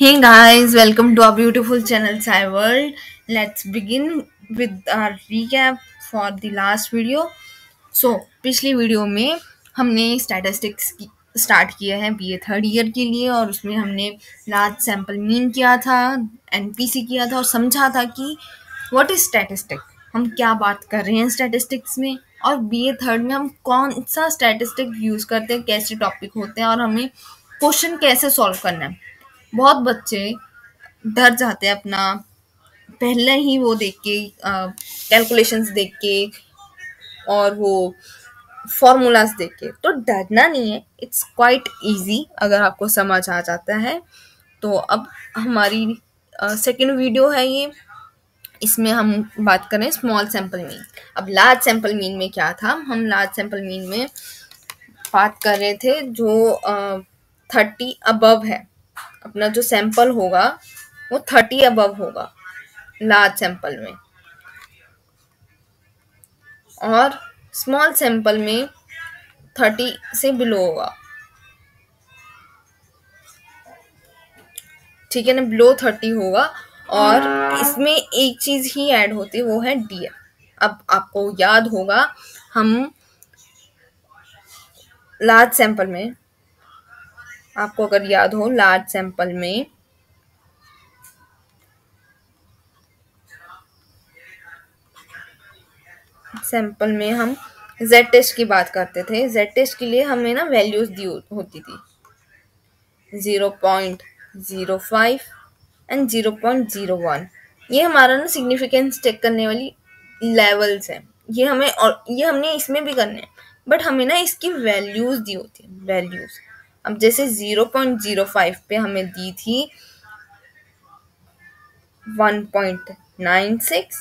Hey guys, welcome to our beautiful channel Sai World. Let's begin with our recap for the last video. पिछली video में हमने statistics start किया है BA third year के लिए और उसमें हमने लार्ज सैम्पल मीन किया था, एनपीसी किया था और समझा था कि व्हाट इज स्टैटिस्टिक, हम क्या बात कर रहे हैं स्टैटिस्टिक्स में और बीए थर्ड में हम कौन सा स्टैटिस्टिक यूज़ करते हैं, कैसे टॉपिक होते हैं और हमें क्वेश्चन कैसे सॉल्व करना है। बहुत बच्चे डर जाते हैं अपना पहले ही वो देख के कैलकुलेशंस देख के और वो फॉर्मूलाज देख के। तो डरना नहीं है, इट्स क्वाइट इजी अगर आपको समझ आ जाता है। तो अब हमारी सेकेंड वीडियो है ये, इसमें हम बात करें स्मॉल सैम्पल मीन। अब लार्ज सैम्पल मीन में क्या था, हम लार्ज सैम्पल मीन में बात कर रहे थे जो 30 अबव है, अपना जो सैंपल होगा वो 30 अबव होगा लार्ज सैंपल में, और स्मॉल सैंपल में 30 से बिलो होगा। ठीक है ना, बिलो 30 होगा। और इसमें एक चीज ही ऐड होती है, वो है डीएफ। अब आपको याद होगा हम लार्ज सैंपल में, आपको अगर याद हो लार्ज सैंपल में हम जेड टेस्ट की बात करते थे। जेड टेस्ट के लिए हमें ना वैल्यूज दी होती थी 0.05 एंड 0.01। ये हमारा ना सिग्निफिकेंस चेक करने वाली लेवल्स है। ये हमें और ये हमने इसमें भी करने हैं, बट हमें ना इसकी वैल्यूज दी होती है, वैल्यूज। अब जैसे 0.05 पे हमें दी थी 1.96,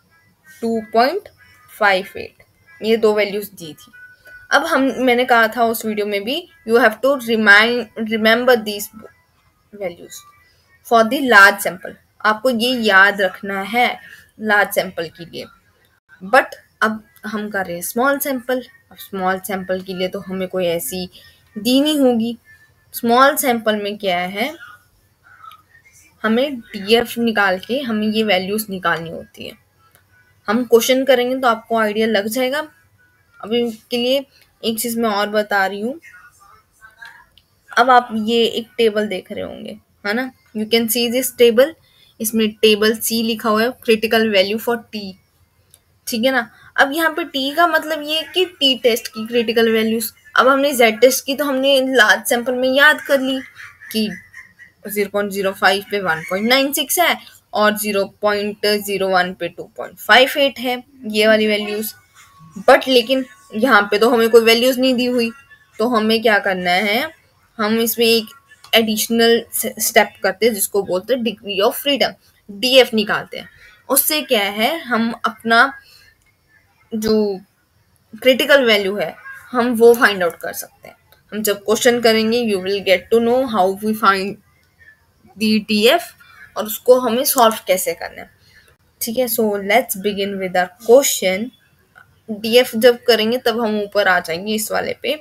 2.58, ये दो वैल्यूज दी थी। अब मैंने कहा था उस वीडियो में भी, you have to remember these values for the large sample. आपको ये याद रखना है लार्ज सैंपल के लिए। बट अब हम कर रहे हैं स्मॉल सैंपल। अब स्मॉल सैंपल के लिए तो हमें कोई ऐसी दी नहीं होगी। स्मॉल सैंपल में क्या है, हमें डीएफ निकाल के हमें ये वैल्यूज निकालनी होती है। हम क्वेश्चन करेंगे तो आपको आइडिया लग जाएगा। अभी के लिए एक चीज मैं और बता रही हूँ। अब आप ये एक टेबल देख रहे होंगे, है ना, you can see this table. इसमें टेबल सी लिखा हुआ है, क्रिटिकल वैल्यू फॉर टी। ठीक है ना। अब यहाँ पे टी का मतलब ये कि टी टेस्ट की क्रिटिकल वैल्यूज। अब हमने जेड टेस्ट की तो हमने लार्ज सैंपल में याद कर ली कि 0.05 पे 1.96 है और 0.01 पे 2.58 है, ये वाली वैल्यूज। बट लेकिन यहाँ पे तो हमें कोई वैल्यूज नहीं दी हुई, तो हमें क्या करना है, हम इसमें एक एडिशनल स्टेप करते हैं जिसको बोलते हैं डिग्री ऑफ फ्रीडम, डीएफ निकालते हैं। उससे क्या है, हम अपना जो क्रिटिकल वैल्यू है हम वो फाइंड आउट कर सकते हैं। हम जब क्वेश्चन करेंगे you will get to know how we find the DF और उसको हमें सॉल्व कैसे करना है। ठीक है, so let's begin with our question. DF जब करेंगे तब हम ऊपर आ जाएंगे इस वाले पे,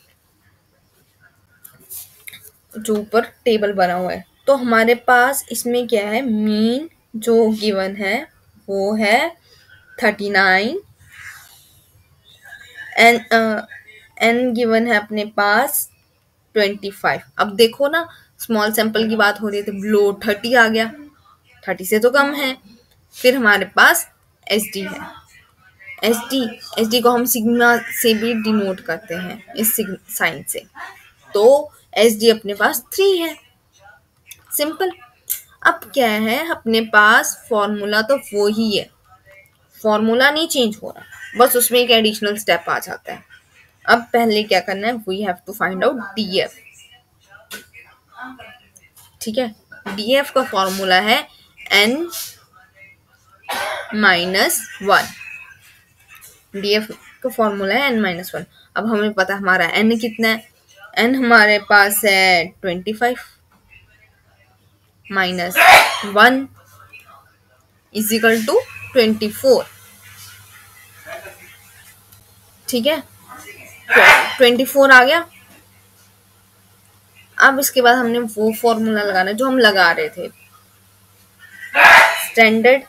जो ऊपर टेबल बना हुआ है। तो हमारे पास इसमें क्या है, मीन जो गिवन है वो है 39, एन गिवन है अपने पास 25। अब देखो ना, स्मॉल सैंपल की बात हो रही है तो बिलो 30 आ गया, 30 से तो कम है। फिर हमारे पास एस डी है। एस डी को हम सिग्मा से भी डिनोट करते हैं, इस साइन से। तो एस डी अपने पास 3 है, सिंपल। अब क्या है, अपने पास फॉर्मूला तो वो ही है, फॉर्मूला नहीं चेंज हो रहा, बस उसमें एक एडिशनल स्टेप आ जाता है। अब पहले क्या करना है, we have to find out DF. ठीक है, डीएफ का फॉर्मूला है n माइनस 1। डीएफ का फॉर्मूला है n-1। अब हमें पता हमारा n कितना है, n हमारे पास है 25 माइनस 1 इज इक्वल टू 24। ठीक है, 24 आ गया। अब इसके बाद हमने वो फॉर्मूला लगाना है जो हम लगा रहे थे, standard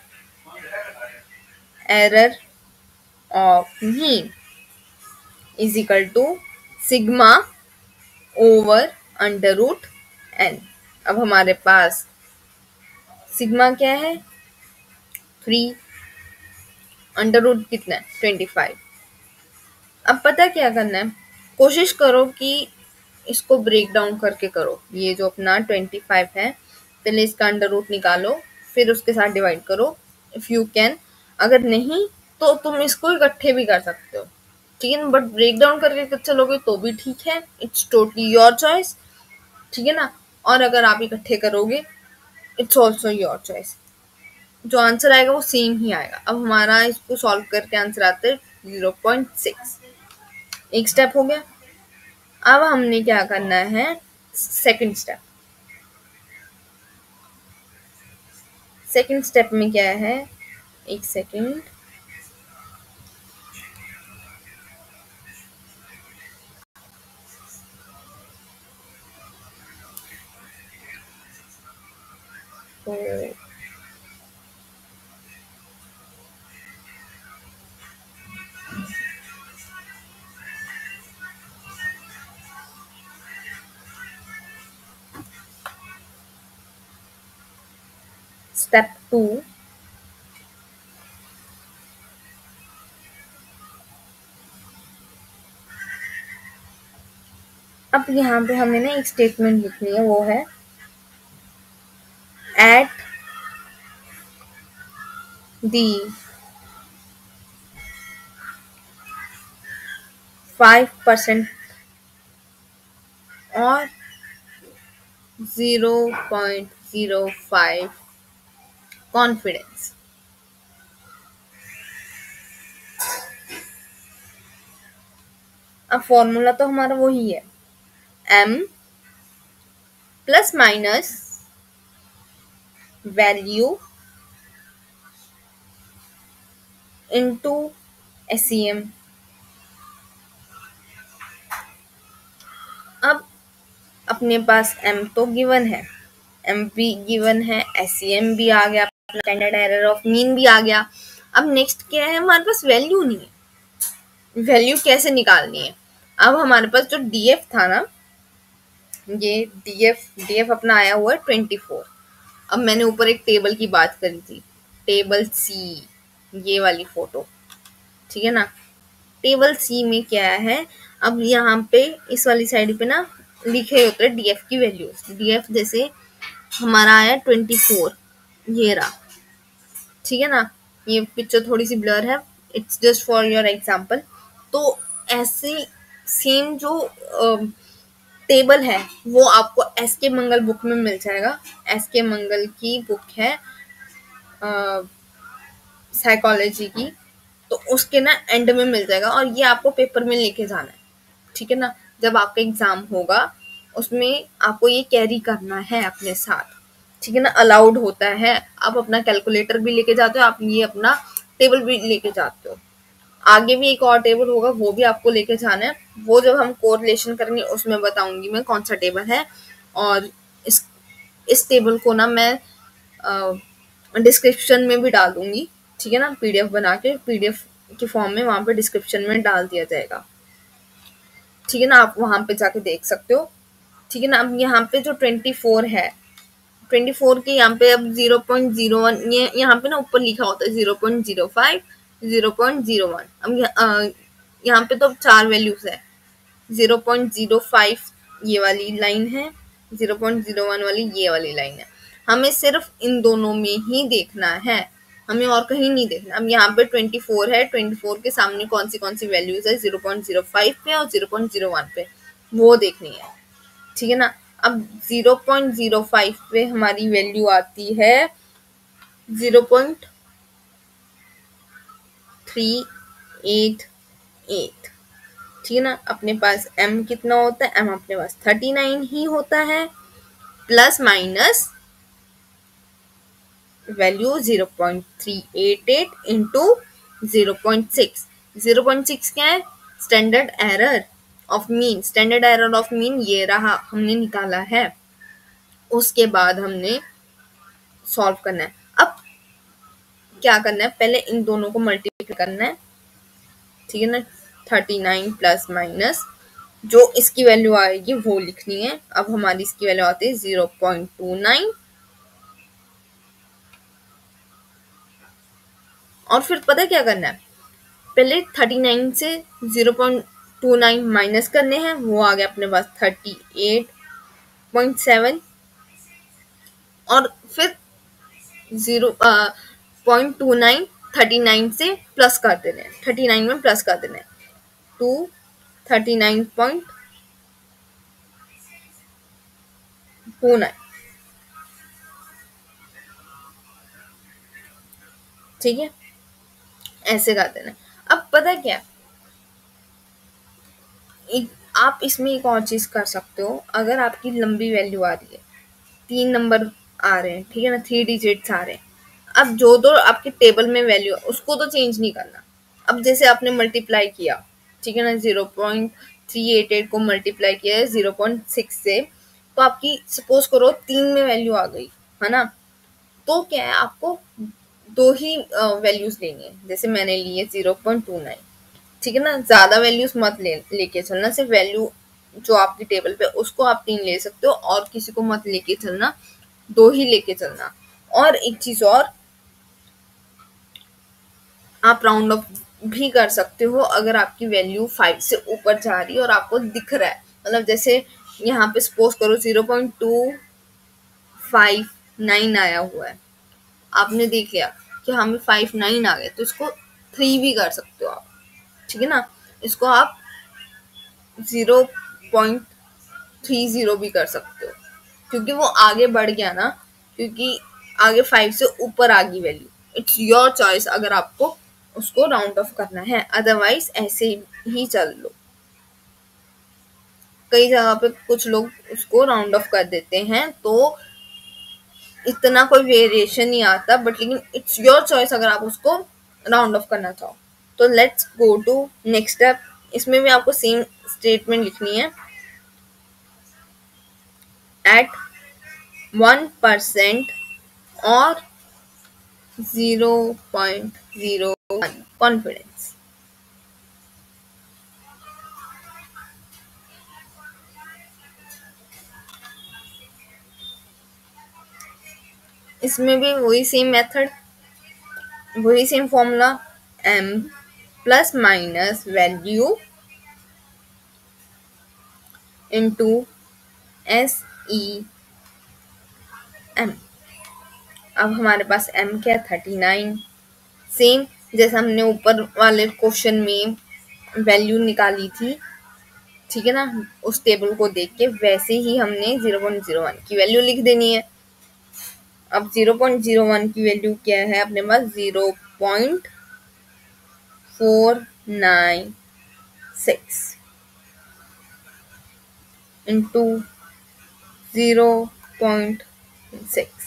error of mean is equal to sigma over under root N. अब हमारे पास सिग्मा क्या है 3, अंडर रूट कितना है 25। अब पता क्या करना है, कोशिश करो कि इसको ब्रेक डाउन करके करो। ये जो अपना 25 है, पहले इसका अंडर रूट निकालो, फिर उसके साथ डिवाइड करो इफ यू कैन। अगर नहीं तो तुम इसको इकट्ठे भी कर सकते हो, ठीक है ना, बट ब्रेक डाउन करके चलोगे तो भी ठीक है, इट्स टोटली योर चॉइस, ठीक है ना। और अगर आप इकट्ठे करोगे इट्स ऑल्सो योर चॉइस, जो आंसर आएगा वो सेम ही आएगा। अब हमारा इसको सॉल्व करके आंसर आता है 0.6। एक स्टेप हो गया। अब हमने क्या करना है, सेकंड स्टेप। सेकंड स्टेप में क्या है, एक सेकंड, तो स्टेप 2, अब यहाँ पे हमें ना एक स्टेटमेंट लिखनी है, वो है एट दी 5% और 0.05 कॉन्फिडेंस। अब फॉर्मूला तो हमारा वही है, m plus minus value into SEM। अब अपने पास m तो गिवन है, m भी गिवन है, SEM भी आ गया, अपना स्टैंडर्ड एरर ऑफ मीन भी आ गया। अब नेक्स्ट क्या है, हमारे पास वैल्यू नहीं है, वैल्यू कैसे निकालनी है। अब हमारे पास जो DF था ना, ये DF अपना आया हुआ है 24। अब मैंने ऊपर एक टेबल की बात करी थी, टेबल C, ये वाली फोटो, ठीक है ना। टेबल C में क्या है, अब यहाँ पे इस वाली साइड पे ना लिखे होते हैं DF की वैल्यूज। DF जैसे हमारा आया 24, ये रहा, ठीक है ना। ये पिक्चर थोड़ी सी ब्लर है, it's just for your example. तो ऐसे सेम जो टेबल है वो आपको SK मंगल बुक में मिल जाएगा। SK मंगल की बुक है साइकोलॉजी की, तो उसके ना एंड में मिल जाएगा, और ये आपको पेपर में लेके जाना है, ठीक है ना। जब आपका एग्जाम होगा उसमें आपको ये कैरी करना है अपने साथ, ठीक है ना, अलाउड होता है। आप अपना कैलकुलेटर भी लेके जाते हो, आप ये अपना टेबल भी लेके जाते हो। आगे भी एक और टेबल होगा, वो भी आपको लेके जाना है, वो जब हम कोरिलेशन करेंगे उसमें बताऊंगी मैं कौन सा टेबल है। और इस टेबल को ना मैं डिस्क्रिप्शन में भी डाल दूंगी, ठीक है ना, PDF बना के PDF के फॉर्म में वहां पे डिस्क्रिप्शन में डाल दिया जाएगा, ठीक है ना, आप वहां पे जाके देख सकते हो, ठीक है ना। अब यहाँ पे जो 24 है, 24 के यहाँ पे अब 0.01, ये यहाँ पे ना ऊपर लिखा होता है 0.05, 0.01। अब यहाँ पे तो 4 वैल्यूज है, 0.05 ये वाली लाइन है, 0.01 वाली ये वाली लाइन है। हमें सिर्फ इन दोनों में ही देखना है, हमें और कहीं नहीं देखना। अब यहाँ पे 24 है, 24 के सामने कौन सी वैल्यूज है 0.05 पे और 0.01 पे, वो देखनी है, ठीक है ना। अब 0.05 पे हमारी वैल्यू आती है 0.388, ठीक है ना। अपने पास m कितना होता है, m अपने पास 39 ही होता है, प्लस माइनस वैल्यू 0.388 इंटू 0.6। 0.6 क्या है, standard error of mean, standard error of mean ये रहा, हमने निकाला है। उसके बाद हमने सॉल्व करना है। अब क्या करना है, पहले इन दोनों को मल्टीप्लाई करना है, ठीक है ना। 39 प्लस माइनस जो इसकी वैल्यू आएगी वो लिखनी है। अब हमारी इसकी वैल्यू आती है 0.29, और फिर पता है क्या करना है, पहले 39 से 0.29 माइनस करने हैं, वो आ गया अपने पास 38.7, और फिर 0.29 39 से प्लस कर देने हैं, 39 में प्लस कर देने हैं, टू 39.29, ठीक है, ऐसे कर देना। अब पता है क्या, आप इसमें एक और चीज कर सकते हो। अगर आपकी लंबी वैल्यू आ रही है, 3 नंबर आ रहे हैं, ठीक है ना, 3 डिजिट्स आ रहे हैं, अब जो दो आपके टेबल में वैल्यू है उसको तो चेंज नहीं करना। अब जैसे आपने मल्टीप्लाई किया, ठीक है ना, 0.388 को मल्टीप्लाई किया है 0.6 से, तो आपकी सपोज करो 3 में वैल्यू आ गई है ना, तो क्या है, आपको दो ही वैल्यूज लेनी है। जैसे मैंने ली है 0.29, ठीक है ना, ज्यादा वैल्यूज मत लेके चलना, सिर्फ वैल्यू जो आपकी टेबल पे उसको आप 3 ले सकते हो, और किसी को मत लेके चलना, 2 ही लेके चलना। और एक चीज और, आप राउंड ऑफ भी कर सकते हो अगर आपकी वैल्यू 5 से ऊपर जा रही है और आपको दिख रहा है, मतलब जैसे यहाँ पे सपोज करो 0.259 आया हुआ है, आपने देख लिया कि हमें 59 आ गए, तो इसको 3 भी कर सकते हो आप, ठीक है ना। इसको आप 0.30 भी कर सकते हो, क्योंकि वो आगे बढ़ गया ना, क्योंकि आगे 5 से ऊपर आ गई वैल्यू। इट्स योर चॉइस अगर आपको उसको राउंड ऑफ करना है, अदरवाइज ऐसे ही चल लो। कई जगह पे कुछ लोग उसको राउंड ऑफ कर देते हैं, तो इतना कोई वेरिएशन नहीं आता, बट लेकिन इट्स योर चॉइस अगर आप उसको राउंड ऑफ करना चाहो। तो let's go to next step. इसमें भी आपको सेम स्टेटमेंट लिखनी है, एट 1% और 0.01 कॉन्फिडेंस। इसमें भी वही सेम मेथड, वही same formula, m plus minus value into SEM। अब हमारे पास m क्या, 39, सेम जैसे हमने ऊपर वाले क्वेश्चन में वैल्यू निकाली थी, ठीक है ना, उस टेबल को देख के वैसे ही हमने 0.01 की वैल्यू लिख देनी है। अब 0.01 की वैल्यू क्या है अपने पास, 0.496 इंटू 0.6।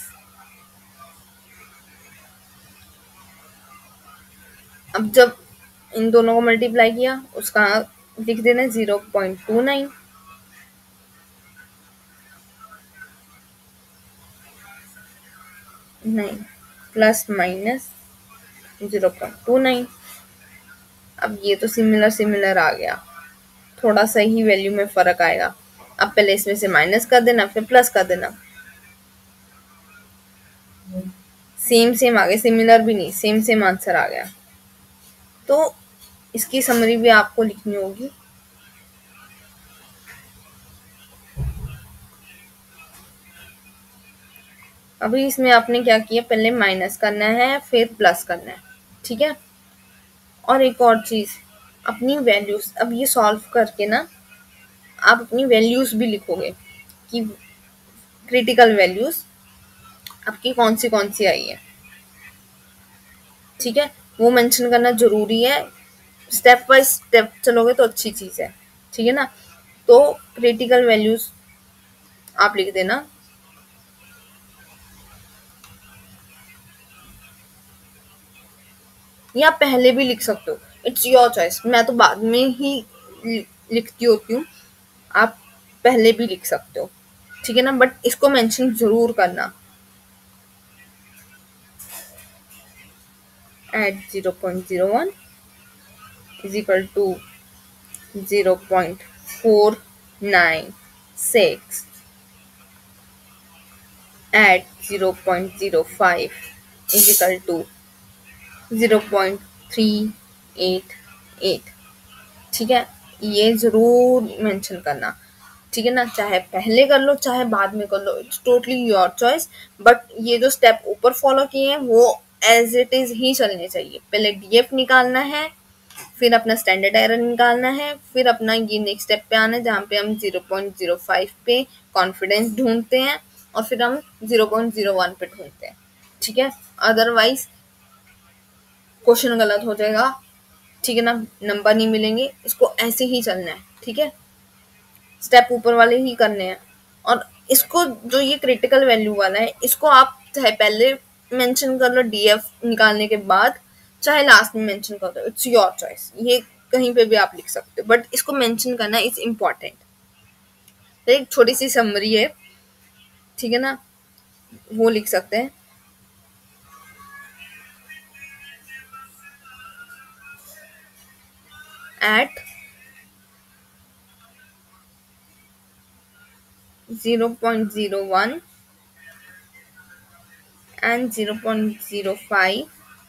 अब जब इन दोनों को मल्टीप्लाई किया, उसका लिख देना 0.29, नहीं प्लस माइनस 0.29। अब ये तो सिमिलर सिमिलर आ गया, थोड़ा सा ही वैल्यू में फर्क आएगा। अब पहले इसमें से माइनस कर देना, फिर प्लस कर देना, सेम सेम आ गया, सिमिलर भी नहीं, सेम सेम आंसर आ गया। तो इसकी समरी भी आपको लिखनी होगी। अभी इसमें आपने क्या किया, पहले माइनस करना है फिर प्लस करना है, ठीक है। और एक और चीज, अपनी वैल्यूज, अब ये सॉल्व करके ना आप अपनी वैल्यूज भी लिखोगे कि क्रिटिकल वैल्यूज आपकी कौन सी आई है, ठीक है, वो मेंशन करना जरूरी है। स्टेप बाय स्टेप चलोगे तो अच्छी चीज है, ठीक है ना। तो क्रिटिकल वैल्यूज आप लिख देना, या पहले भी लिख सकते हो, इट्स योर चॉइस। मैं तो बाद में ही लिखती होती हूँ, आप पहले भी लिख सकते हो, ठीक है ना, बट इसको मेंशन जरूर करना। At 0.01 is equal to 0.496 at 0.05 is equal to 0.388, ठीक है, ये जरूर मेंशन करना, ठीक है ना, चाहे पहले कर लो चाहे बाद में कर लो, it's totally your choice, but ये जो स्टेप ऊपर फॉलो किए हैं वो एज इट इज ही चलने चाहिए। पहले डीएफ निकालना है, फिर अपना स्टैंडर्ड एरर निकालना है, फिर अपना ये नेक्स्ट स्टेप पे आना है जहाँ पे हम 0.05 पे कॉन्फिडेंस ढूंढते हैं और फिर हम 0.01 पे ढूंढते हैं, ठीक है, अदरवाइज क्वेश्चन गलत हो जाएगा, ठीक है ना, नंबर नहीं मिलेंगे, इसको ऐसे ही चलना है, ठीक है, स्टेप ऊपर वाले ही करने हैं। और इसको जो ये क्रिटिकल वैल्यू वाला है इसको आप चाहे पहले मेंशन कर लो डीएफ निकालने के बाद, चाहे लास्ट में मेंशन कर दो, इट्स योर चॉइस, ये कहीं पे भी आप लिख सकते हो, बट इसको मेंशन करना इज इम्पॉर्टेंट। तो एक छोटी सी समरी है, ठीक है ना, वो लिख सकते हैं। At 0.01 and 0.05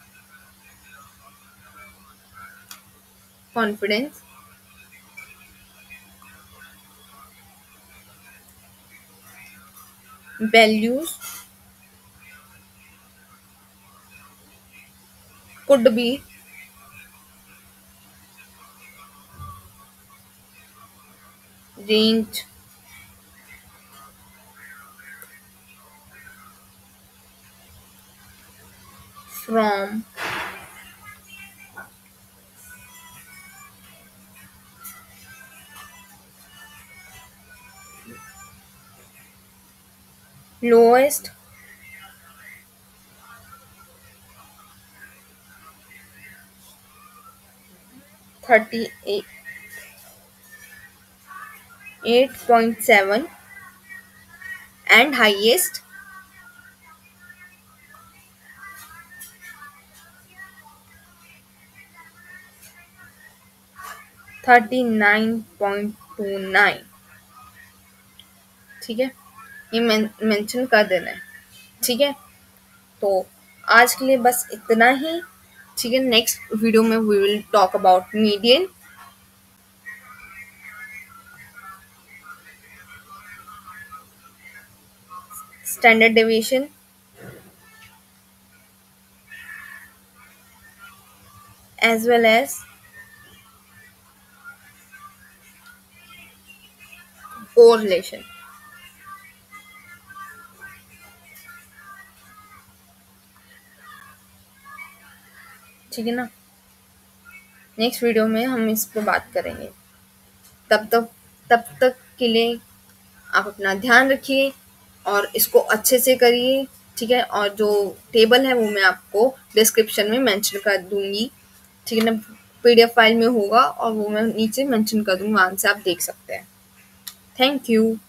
confidence values could be ranged from lowest thirty 8.7 and highest 39.29, ठीक है, ये मेंशन कर देना है, ठीक है। तो आज के लिए बस इतना ही, ठीक है, नेक्स्ट वीडियो में we will talk about median, standard deviation as well as correlation, ठीक है ना, नेक्स्ट वीडियो में हम इस पे बात करेंगे। तब तक के लिए आप अपना ध्यान रखिए और इसको अच्छे से करिए, ठीक है, और जो टेबल है वो मैं आपको डिस्क्रिप्शन में मेंशन कर दूंगी, ठीक है ना, पीडीएफ फाइल में होगा और वो मैं नीचे मेंशन कर दूंगी, वहां से आप देख सकते हैं। Thank you.